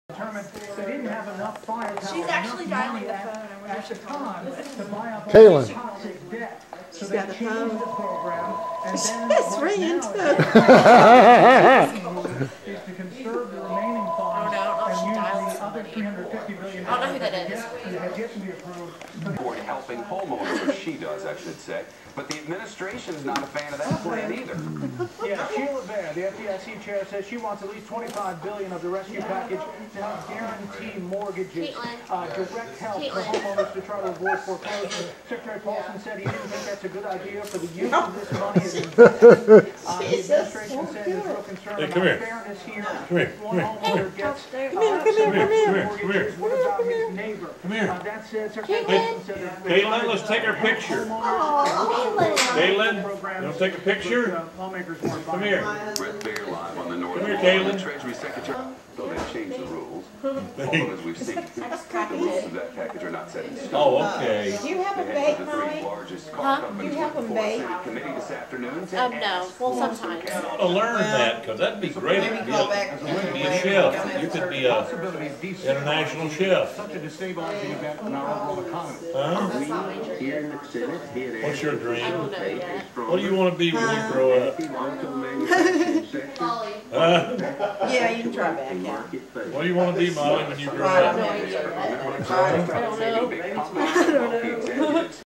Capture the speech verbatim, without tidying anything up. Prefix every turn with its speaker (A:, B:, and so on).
A: determined they didn't have enough firepower.
B: She's actually dialing the phone.
A: At the time to buy up
C: Kaylin.
A: toxic debt. So
B: She's
A: they
B: got the
A: changed
B: phone.
A: the program, and then
B: That's
A: right
B: ringing
A: now,
B: too.
A: is to conserve the remaining funds
B: Oh, no, I don't know if she
A: and
B: dialed
A: use the other
B: somebody.
A: three hundred fifty billion
B: I don't know who that
A: dollars
B: is.
A: that has yet to be approved.
D: For helping homeowners, or she does, I should say. But the administration's not a fan of that plan either.
A: Yeah, Sheila Bear, the F D I C chair, says she wants at least twenty-five billion dollars of the rescue package to help guarantee mortgages, uh, direct help for homeowners to try to avoid foreclosure. Secretary Paulson said he didn't think that's a good idea for the use of this money as investment. Uh, the administration said there's real concern
E: Hey,
A: about
E: come here.
A: fairness here.
E: Come here,
A: One
E: come
A: homeowner gets
B: Come here,
A: uh,
B: come here, come here.
A: mortgages.
E: Come here.
A: What about his neighbor?
E: Come here.
A: Uh, that said, Secretary
B: Caitlin.
A: Paulson said that-
E: Caitlin, let's take our picture. Caitlin, you want to take a picture? Come here.
D: Brett Baer live on the North
E: Come here,
D: Pole.
E: Caitlin.
D: The Treasury Secretary, though they've changed the rules. Although, as we've seen, the rules of that package are not set in stone.
E: Oh, okay.
F: Do you have a
D: They
F: bake,
D: head to the three
F: Molly?
D: largest car
B: Huh?
D: companies
F: You have
D: went
F: them
D: before a
F: baked?
D: city committee this afternoon to
B: Um, no.
D: ask
B: Well,
D: for some
B: sometimes.
D: cash.
E: To learn that, because that'd be great. You could be a, you could be a chef. You could be a international chef.
A: Such a destabilizing event in our overall economy.
E: Huh?
G: Here in the Senate, he had
E: What's your
B: I
E: dream?
B: don't know yet.
E: What do you want to be when you grow up?
G: auto manufacturing sector,
E: Huh?
F: Yeah, you can try back, yeah.
G: market phase.
E: What do you want to be, Molly, when you grow
F: I
E: up?
F: don't know.
B: I don't know.
D: Big companies, wealthy executives